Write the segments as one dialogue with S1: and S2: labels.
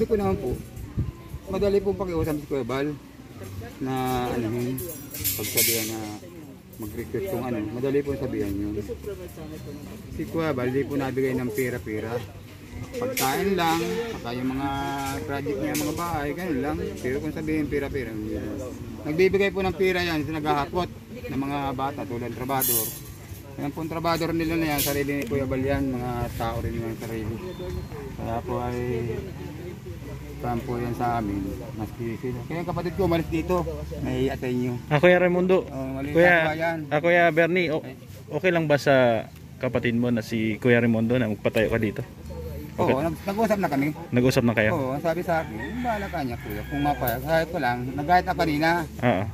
S1: Sabi ko naman po, madali pong pakiusap si Kuya Bal na ano yun, pagsabihan na mag-request kung ano, madali po sabihan yun. Si Kuya Bal, di po nabigay ng pera-pera. Pagkain lang, saka yung mga project niya, mga bahay, ganun lang. Pero kung sabihin pera-pera, nagbibigay po ng pera yan, naghahakot ng mga bata tulad ng trabador. Yan po ang trabador nila na yan, sarili ni Kuya Bal yan, mga tao rin yung sarili. Kaya po ay kampo yan sa amin, maski sila. Kaya yung kapatid ko, umalis dito, nahihiya sa inyo.
S2: Kuya Raimundo, Kuya Bernie, okay lang ba sa kapatid mo na si Kuya Raimundo na magpatayo ka dito? Okay.
S1: Oo, nag-usap na kami.
S2: Nag-usap na kayo?
S1: Oo, sabi sa akin, bahala ka niya kuya, kung mapayag. Kahit ko lang, nag-guide na kanina.
S2: Oo.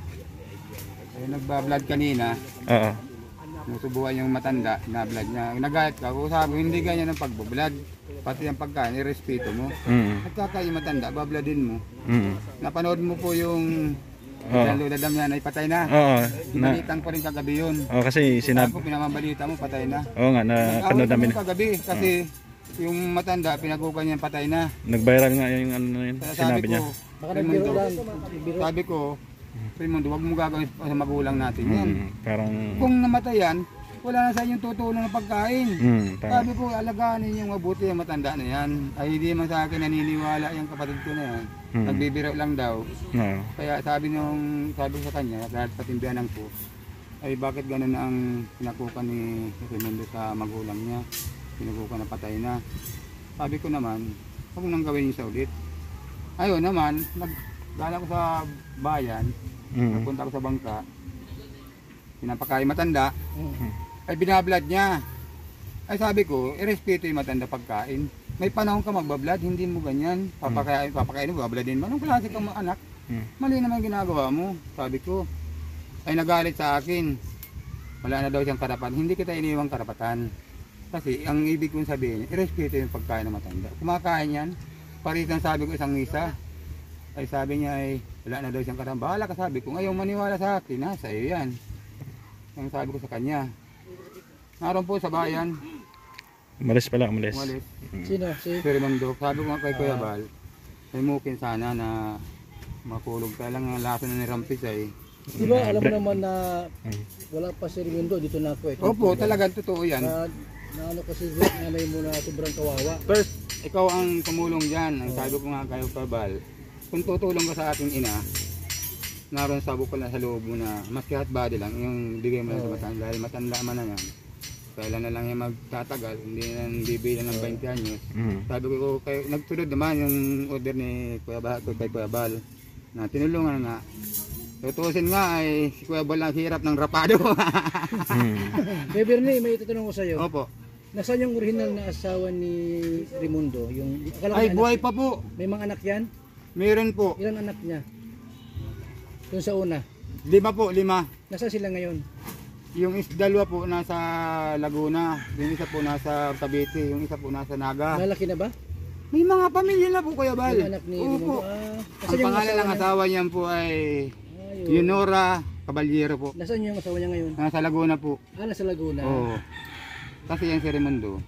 S1: Nagba-blood kanina.
S2: Oo.
S1: Nusubuhan yung matanda na blood niya. Nag-guide ka, kung sabi, hindi ganyan ang pagbablad. Pati ang pagkain, irespeto mo. Nagkaka yung matanda, babladin mo. Napanood mo po yung dadam niya na ipatay na.
S2: Oo.
S1: Balitan ko rin kagabi yun.
S2: Oo, kasi sinabi.
S1: Ako pinamabalita mo, patay na.
S2: Oo nga, napanood namin.
S1: Kagabi, kasi yung matanda, pinagukan niya patay na.
S2: Nag-viral nga yung ano yun, sinabi niya.
S1: Raimundo, sabi ko, Raimundo, huwag mo gagawin sa magulang natin yan.
S2: Parang...
S1: Kung namatay yan, wala na sa inyong tutulong ng pagkain. Sabi ko, alagaan ninyong mabuti yung matanda na yan. Ay hindi man sa akin naniniwala yung kapatid ko na yan. Nagbibiro lang daw. Kaya sabi sa kanya, dahil patimbianan ko, ay bakit ganun ang pinakukan ni Raimundo sa magulang niya. Pinagukan na patay na. Sabi ko naman, huwag nang gawin niyo sa ulit. Ayun naman, nagdala ko sa bayan, nagpunta ko sa bangka, pinapakain matanda, ay binablad niya. Ay sabi ko, irespeto yung matanda pagkain. May panahon ka magbablad, hindi mo ganyan. Papakain mo, babladin mo. Anong klase kang anak? Mali naman ginagawa mo. Sabi ko, ay nagalit sa akin. Wala na daw siyang karapatan. Hindi kita iniwang karapatan. Kasi ang ibig kong sabihin, irespeto yung pagkain ng matanda. Kumakain yan, paritan sabi ko isang misa. Ay sabi niya ay wala na daw siyang karapatan. Bahala ka sabi ko, ngayon maniwala sa akin, sa iyo yan. Ang sabi ko sa kanya. Naroon po sa bayan.
S2: Umalis pala, umalis.
S1: Sino? Si Raimundo. Sabi ko nga kay Kuya Bal, ay mukin sana na makulog. Kaya lang ang laso na ni Rampis ay.
S3: Di ba alam mo naman na wala pa si Raimundo, dito na ako.
S1: Opo, talagang totoo yan.
S3: Na ano kasi nanay mo na sobrang kawawa.
S1: First, ikaw ang tumulong dyan. Ang sabi ko nga kayo, Kuya Bal, kung tutulong ka sa ating ina, naroon sabo pala sa loob mo na maski hot body lang, yung bigay mo lang sa matanda. Dahil matanda man na yan. Kailan na lang yung magtatagal, hindi na bibilang ng 20 anyos. Sabi ko, nagsunod naman yung order ni Kuya Bal, na tinulungan nga. Tutusin nga ay si Kuya Bal ang hirap ng rapado.
S3: Kuya Bernie, may itatanong ko sa iyo.
S1: Opo.
S3: Nasaan yung original na asawa ni Raimundo?
S1: Ay, buhay pa po.
S3: May mga anak yan?
S1: Meron po.
S3: Ilan anak niya? Yung sa una?
S1: 5 po, 5.
S3: Nasaan sila ngayon?
S1: Yung dalawa po nasa Laguna, yung isa po nasa Cavite, yung isa po nasa Naga.
S3: Malaki na ba?
S1: May mga pamilya na po Kuya Bal.
S3: Yung anak ni Raimundo.
S1: Ang pangalan ng asawa niyan po ay Yunora Caballero po.
S3: Nasaan yung asawa niya ngayon?
S1: Nasa Laguna po.
S3: Nasa Laguna.
S1: Oo. Kasi yan si Raimundo,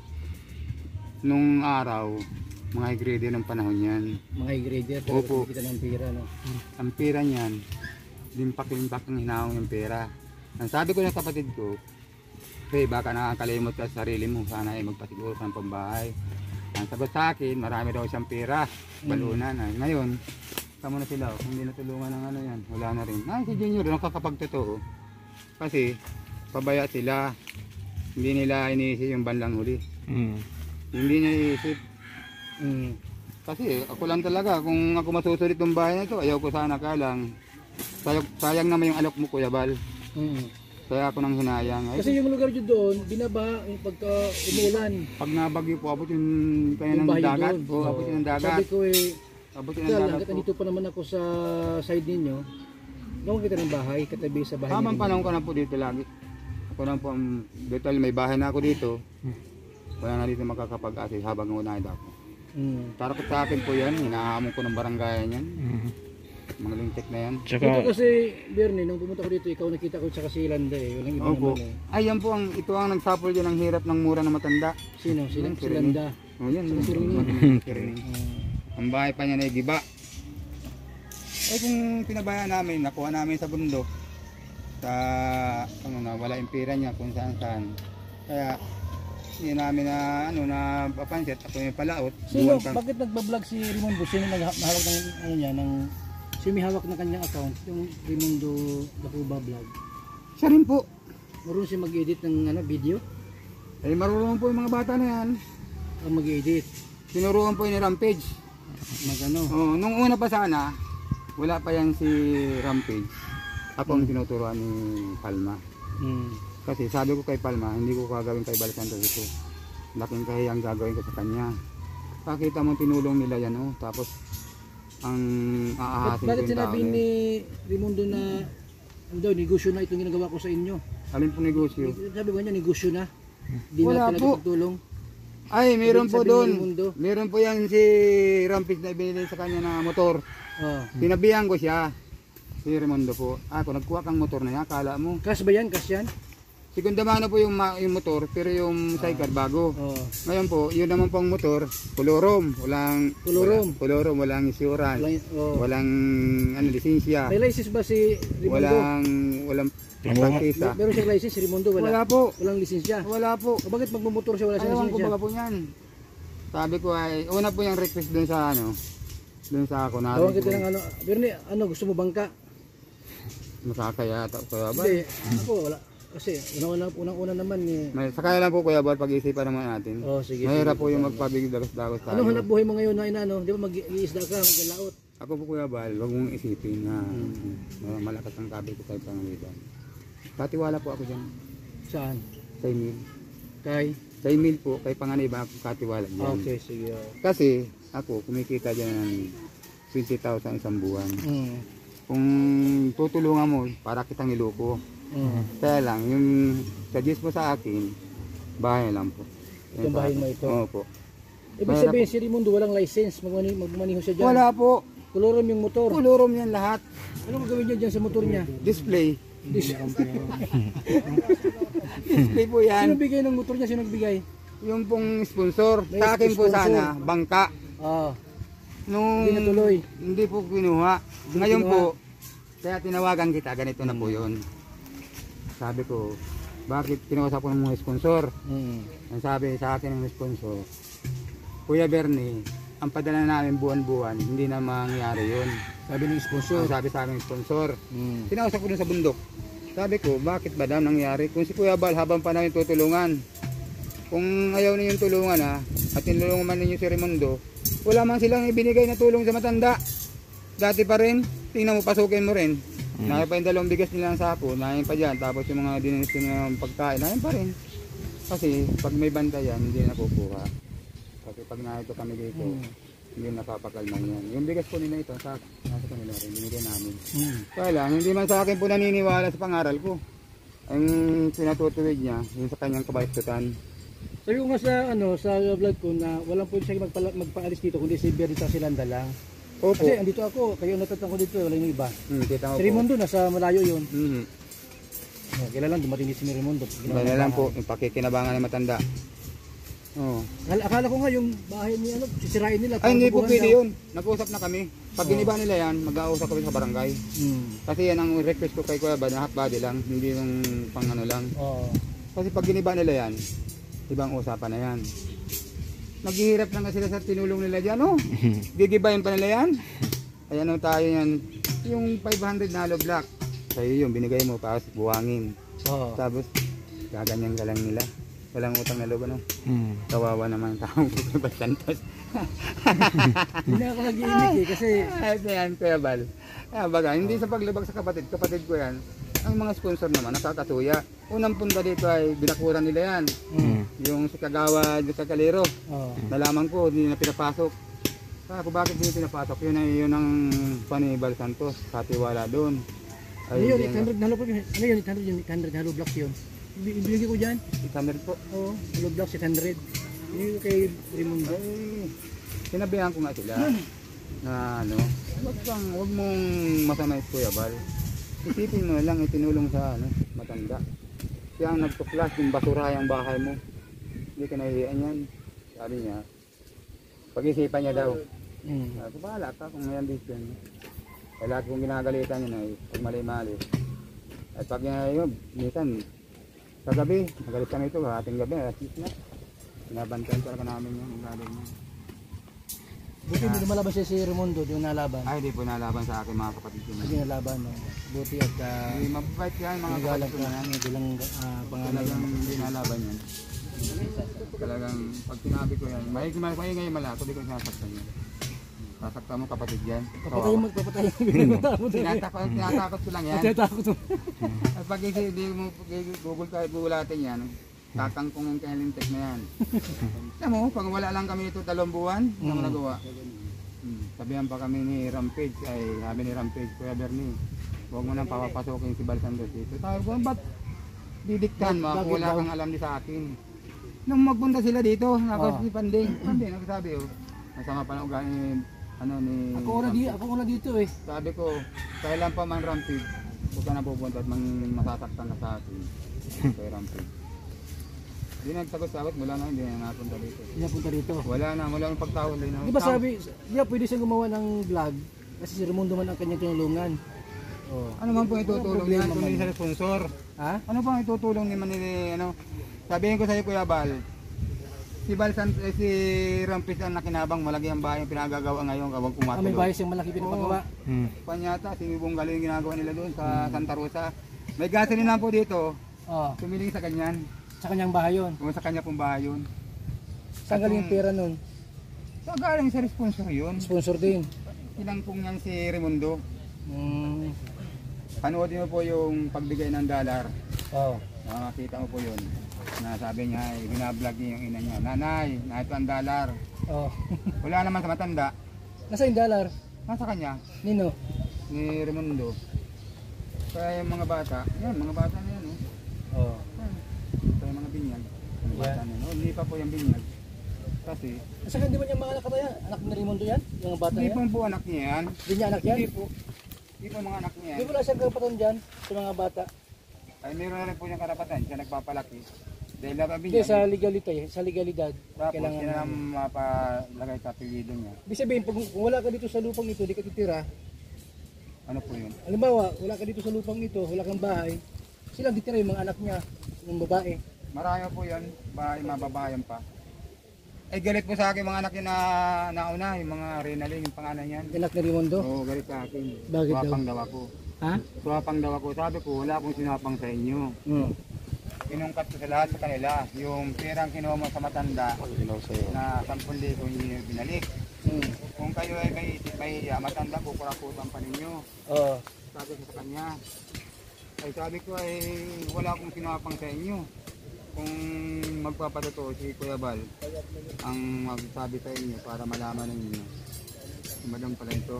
S1: nung araw, mga high grader ng panahon yan.
S3: Mga high grader,
S1: opo.
S3: Kita ng pera, no?
S1: Ang pera niyan, limpak-limpak ang hinahong yung pera. Ang sabi ko ng kapatid ko, baka nakakalimot ka sa sarili mo, sana ay magpasiguro sa pambahay. Ang sagot sa akin, marami daw siyang pera, balunan. Ngayon, kamo na sila, hindi natulungan ng ano yan, wala na rin. Si Junior, nakakapagtotoo. Kasi, pabaya sila, hindi nila iniisip yung bandang huli. Hindi niya iisip. Kasi ako lang talaga, kung ako masusulit ng bahay na ito, ayaw ko sana ka lang. Sayang naman yung alok mo Kuya Bal. Kaya ako nang hinayang.
S3: Kasi yung lugar dyan doon, binaba yung pagka umulan.
S1: Pag nabagyo po, abot yung kaya ng dagat. Abot yung dagat.
S3: Sabi ko
S1: abot yung dagat po.
S3: Nandito pa naman ako sa side ninyo. Gawin kita ng bahay, katabi sa bahay.
S1: Habang panahon ka na po dito lagi. Ako na po, dito may bahay na ako dito. Wala na dito makakapag-asis habang unahid ako. Tarakot sa akin po yan, hinahamon ko ng barangayan yan. Mga lintik na yan.
S3: Ito kasi, Bernie, nung pumunta ko dito, ikaw nakita ko sa Kasilanda Walang iba naman
S1: Ay, yan po, ito ang nagsapol dyan ang hirap ng mura na matanda.
S3: Sino? Silanda.
S1: O yan.
S3: Sirining.
S1: Ang bahay pa niya na giba. Eh kung pinabayaan namin, nakuha namin sa bundok, sa ano na, wala yung pera niya kung saan saan. Kaya hindi namin na papansit, ako yung palaot.
S3: Sino, bakit nagbablog si Raimundo? Sino nahawak ng ano niya, sino may hawak ng kanyang account, yung Raimundo Dacuba Vlog?
S1: Siya rin po.
S3: Marunong siya mag-edit ng video?
S1: Eh marunong po yung mga bata na yan.
S3: O mag-edit?
S1: Tinuruan po yung Rampage. Oh, nung una pa sana, wala pa yan si Rampage. Ako ang tinuturuan ni Palma. Kasi sabi ko kay Palma, hindi ko gagawin kay Bal Santos ito. Laking kahiyang gagawin ko sa kanya. Pakita mo tinulong nila yan, oh. Tapos ang aahasin ko
S3: bakit
S1: yung tao
S3: sinabi ni Raimundo na daw negosyo na itong ginagawa ko sa inyo?
S1: Alin po negosyo?
S3: Sabi ba niya negosyo na? Di
S1: Wala
S3: na
S1: po.
S3: pinagtulong?
S1: Ay, meron po
S3: Sabi ni
S1: doon.
S3: Raimundo.
S1: Meron po yan si Rampage na binili sa kanya na motor.
S3: Oh.
S1: Sinabihan ko siya. Si Raimundo po. Kung nagkuha kang motor na yan, akala mo.
S3: Cash ba yan? Cash yan?
S1: Segunda mano po yung motor, pero yung sidecar bago.
S3: Oh.
S1: Ngayon po, yun naman pong motor, kolorom. Walang insurance. Walang lisensya.
S3: May license ba si Raimundo?
S1: Walang prangkisa.
S3: Meron siyang license si Raimundo?
S1: Wala po.
S3: Walang lisensya?
S1: Wala po.
S3: O bakit magmumotor siya wala siyang
S1: Ayaw ko
S3: lisensya?
S1: baga po yan. Sabi ko ay, una po yung request dun sa dun sa ako na.
S3: Tawag kita ng Bernie, gusto mo bangka?
S1: Masakaya Kuya Bal.
S3: Hindi, ako wala. Kasi unang-una naman
S1: Sakaya lang po Kuya Bal, pag-isipan naman natin.
S3: Oh, sige.
S1: Mahirap po yung magpabigdagos-dagos tayo.
S3: Ano hanap buhay mo ngayon na di ba mag-iisda ka, maglalaot?
S1: Ako po Kuya Bal, wag mong isipin na malakas ang kabi ko sa panganiban. Katiwala po ako dyan.
S3: Saan?
S1: Sa email.
S3: Kay?
S1: Sa email po, kay panganiban ako katiwala dyan.
S3: Okay, sige.
S1: Kasi ako, kumikita dyan ng 20,000 isang buwan. Kung tutulungan mo, para kitang niloko. Kaya lang, yung suggest mo sa akin, bahay lang po.
S3: Itong bahay mo ito?
S1: Oo po.
S3: Ibig sabihin si Raimundo walang license, magmaniho siya dyan?
S1: Wala po.
S3: Kolorom yung motor?
S1: Kolorom yan lahat.
S3: Ano gagawin niya dyan sa motor niya?
S1: Display. Display po yan.
S3: Sino bigay ng motor niya? Sino nagbigay?
S1: Yung pong sponsor.
S3: May
S1: Sa akin po
S3: sponsor.
S1: sana, bangka.
S3: Hindi natuloy.
S1: Hindi po kinuha. Ngayon po, kaya tinawagan kita, ganito na po yun. Sabi ko, bakit kinausap ko ng mga sponsor? Ang sabi sa akin ng sponsor, Kuya Bernie, ang padala namin buwan-buwan, hindi na mangyari yun.
S3: Sabi ng sponsor?
S1: Sabi sa akin ng sponsor. Kinausap ko dun sa bundok. Sabi ko, bakit ba daw nangyari? Kung si Kuya Bal, habang pa namin tutulungan. Kung ayaw ninyong tulungan at tinulungan man ninyo si Raimundo, wala man silang ibinigay na tulong sa matanda. Dati pa rin, tingnan mo, pasukin mo rin. Nahin pa yung 2 bigas nilang sako, nahin pa dyan. Tapos yung mga dininis ng pagkain, nahin pa rin. Kasi pag may banda yan, hindi na nakukuha. Kasi pag nahito kami dito, hindi napapakalman yan. Yung bigas po nila ito, nasa kanila rin, binigay namin. Kaya lang, hindi man sa akin po naniniwala sa pangaral ko. Ang pinatutuwid niya, yung sa kanyang kabaikutan.
S3: Sabi ko nga sa vlog ko na walang pwede siya magpaalis dito kundi si Bernie at si Landa lang.
S1: Opo.
S3: Kasi andito ako, kayo natatang ko dito, wala yung iba.
S1: Kita mo
S3: Si
S1: po.
S3: Raimundo nasa malayo yun.
S1: Mm-hmm.
S3: Kailan lang dumating din si Raimundo.
S1: Kaya lang po, yung pakikinabangan ng matanda. Oh.
S3: Akala ko nga yung bahay ni sisirain nila.
S1: Ay, hindi po
S3: bubuhan
S1: pwede
S3: daw.
S1: yun. Nag-usap na kami. Pag giniba nila yan, mag-ausap kami sa barangay. Kasi yan ang request ko kay Kuya Bal, na half body lang, hindi yung pang ano lang. Kasi pag giniba nila yan, ibang usapan na yan. Naghihirap lang kasi sila sa tinulong nila dyan, oh. Gigibayin pa nila yan. Ayan o tayo yan. Yung 500 na hollow block, sa'yo yung binigay mo, tapos buwangin. Tapos, gaganyan ka lang nila. Walang utang na loob, ano? Kawawa naman ang taong Kuya Santos.
S3: Hindi ako nag-iimik kasi...
S1: Ayan, Kuya Bal. Baga, hindi sa paglabag sa kapatid ko yan. Ang mga sponsor naman, nakakatuya. Unang punta dito ay binakuran nila yan. Yung sa Kagawa, sa Kalero. Nalaman ko, hindi na pinapasok. Kaya kung bakit hindi pinapasok, yun ang ni Bal Santos, katiwala doon.
S3: Ano yun, 800 na hollow block. Ano yun, 800 na hollow block yun. Ibigay ko dyan.
S1: 800 po.
S3: Oo, hollow block 800. Yung kay Raimundo.
S1: Sinabihan ko nga sila na wag mong masamay Kuya Bal. Isipin mo na lang itinulong sa matanda. Siya ang nagtuklas yung basura yung bahay mo. Hindi ka nahihiyan yan. Sabi niya, pag-isipan niya daw. Sabi ko, bahala ka kung may ambition. Kaya lahat kong ginagalitan yun ay pag mali-mali. At pag yun, minsan, sa gabi, magalit kami ito, ating gabi, alas 6 na. Binabantayan talaga namin yung galing mo.
S3: Buti hindi lumalaban siya si Raimundo, di mo nalaban.
S1: Ay, hindi po nalaban sa akin mga kapatid ko.
S3: Hindi nalaban, no? Buti at
S1: Hindi mababait yan mga kapatid ko na yan.
S3: Hindi lang pangalan.
S1: Talagang hindi nalaban yan. Talagang pag sinabi ko yan, ngayon malako, di ko sinasaktan yan. Sasaktan mo kapatid yan.
S3: Papatay mo.
S1: Tinatakot ko lang yan.
S3: Tinatakot mo.
S1: At pag hindi mo gugulatin yan, tatangkungin ka yung lintik na yan. Alam mo, pag wala lang kami ito 2 buwan, hindi mo nagawa. Sabihan pa kami ni Rampage, sabi ni Rampage, Kuya Bernie, huwag mo nang papapasukin si Balsandos dito. Sabi ko, ba't didiktan mo kung wala kang alam di sa akin? Nung magpunta sila dito, nakos si Panding, nagsabi, nasama pa ng ugali ni
S3: Ako una dito eh.
S1: Sabi ko, kailan pa man Rampage, huwag ka na pupunta at masasaktan na sa akin. Kay Rampage. Hindi nagsagot-sagot mula na hindi na napunta dito.
S3: Hindi napunta dito.
S1: Wala na, mula ng pagtawag na.
S3: Di ba sabi, pwede siyang gumawa ng vlog kasi si Raimundo man ang kanyang tinulungan. Oh.
S1: Ano man po itutulong niya kung hindi sa sponsor?
S3: Ha?
S1: Ano pang itutulong ni Manili, ano? Sabihin ko sa iyo Kuya Bal, si Rampage ang nakinabang malaki ang bahay yung pinagagawa ngayon kawag kumatuloy.
S3: May bahay siyang malaki pinapagawa.
S1: Panyata, si Ibong Galing ginagawa nila doon sa Santa Rosa. May gasolina po dito. Tumiling sa kanyan.
S3: Sa kanyang bahay yun.
S1: Kung sa kanya pong bahay yun.
S3: Saan galing yung pera nun?
S1: So galing sa sponsor yun.
S3: Sponsor din.
S1: Pinangkong yan si Raimundo. Panoodin mo po yung pagbigay ng $. Makakita mo po yun. Na sabi niya, binablog niya yung ina niya. Nanay, na ito ang $. Wala naman sa matanda.
S3: Nasa yung $?
S1: Nasa kanya.
S3: Nino?
S1: Ni Raimundo. Kaya yung mga bata, yan, mga bata na yan. Ito yung mga binyag. Mga bata na yan. Hindi pa po yung binyag. Kasi,
S3: saka hindi ba niya mga anak kaya? Anak ni Raimundo yan? Yung bata
S1: hindi
S3: yan?
S1: po anak niya yan.
S3: Hindi niya anak yan?
S1: Hindi po. Hindi po mga anak niya yan.
S3: Hindi mo na siyang karapatan dyan sa mga bata?
S1: Ay, meron na rin po niyang karapatan. Siya nagpapalaki. Dahil
S3: hindi, sa legality, sa legalidad.
S1: Tapos,
S3: kailangan
S1: siya na mapalagay sa apelido niya.
S3: Ibig sabihin, kung wala ka dito sa lupang ito, di ka titira.
S1: Ano po yun?
S3: Halimbawa, wala ka dito sa lupang ito, wala kang bahay, silang titira yung mga anak niya, yung babae.
S1: Marami po yan, mababayan pa. Ay galit po sa akin mga anak yun na nauna, yung mga Renaling, yung pangalan yan.
S3: Anak ni Raimundo?
S1: Oo, galit sa akin.
S3: Bakit daw?
S1: Suwapang daw ako.
S3: Ha?
S1: Suwapang daw ako. Sabi ko, wala akong sinapang sa inyo. Inungkat ko sa lahat sa kanila. Yung perang kinuha mo sa matanda na 10,000 hindi nyo binalik. Kung kayo ay may isip mahiya, matanda po, kurakutan pa ninyo. Sabi ko sa kanya. Ay sabi ko ay wala akong sinapang sa inyo. Kung magpapatotoo si Kuya Bal ang magsabi sa inyo para malaman ninyo. Madam pala ito.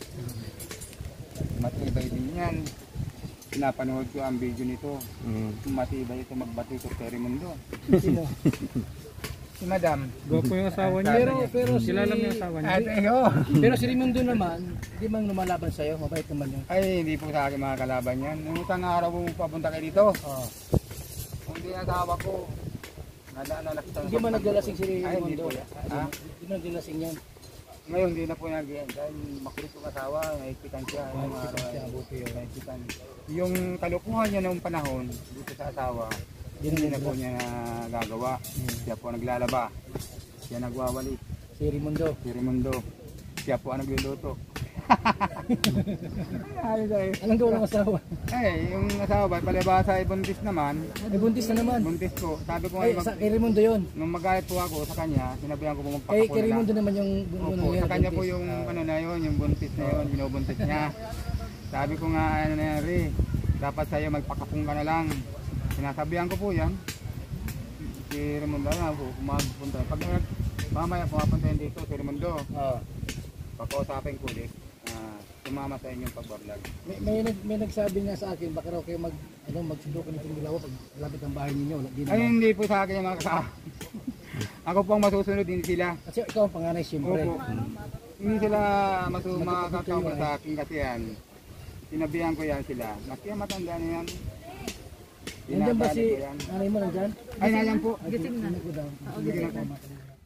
S1: Matibay din yan. Pinapanood ko ang video nito. Matibay ito magbati ko sa Raimundo.
S3: Sino?
S1: Si Madam.
S2: Gwapo yung asawa niya.
S3: Pero
S2: sila lang yung asawa niya.
S3: Pero si Raimundo naman, hindi man lumalaban sa'yo, mabait naman yun.
S1: Ay, hindi po sa akin mga kalaban yan. Nung isang araw po papunta kayo dito. Kung hindi asawa ko,
S3: hindi man naglalasing si
S1: Raimundo. Ay, hindi po yan.
S3: Hindi man naglalasing yan.
S1: Ngayon, hindi na po nag-iyan. Dahil makulit yung asawa, naikitan siya. Naikitan. Yung kalukuhan niya noong panahon, dito sa asawa, hindi na po niya nagagawa. Siya po naglalaba. Siya nagwawali.
S3: Si Raimundo.
S1: Siya po ang nagluluto.
S3: Anong gawa ng asawa?
S1: Eh, yung asawa, palibasa ay buntis naman.
S3: Ay, buntis na naman.
S1: Buntis ko. Sabi ko
S3: Ay, kay Raimundo yun.
S1: nung magalit po ako sa kanya, sinabihan ko po magpakako na
S3: Kay Raimundo naman yung
S1: Opo, sa kanya po yung ano na yun, yung buntis na yun, binubuntis niya. Sabi ko nga, ano na yan, Ri, dapat sa'yo magpakapong ka na lang. Sinasabihan ko po yan. Si Raimundo na po, magpunta. Pag mamaya pumapunta yun dito, si Raimundo, pakausapin ko ulit. Sumama sa inyong pagbablog.
S3: May nagsabi nga sa akin, baka raw kayo magsundukan itong dalawa pag lapit ang bahay ninyo.
S1: Ay, hindi po sa akin yung mga kasama. Ako po ang masusunod, hindi sila.
S3: Kasi ikaw ang panganay siyempre.
S1: Opo. Hindi sila makakakawa sa akin kasi yan. Sinabihan ko yan sila. Nakiya matanda na yan.
S3: Nandiyan ba si nanay mo nandyan?
S1: Ay, nandiyan po.
S3: Gising na.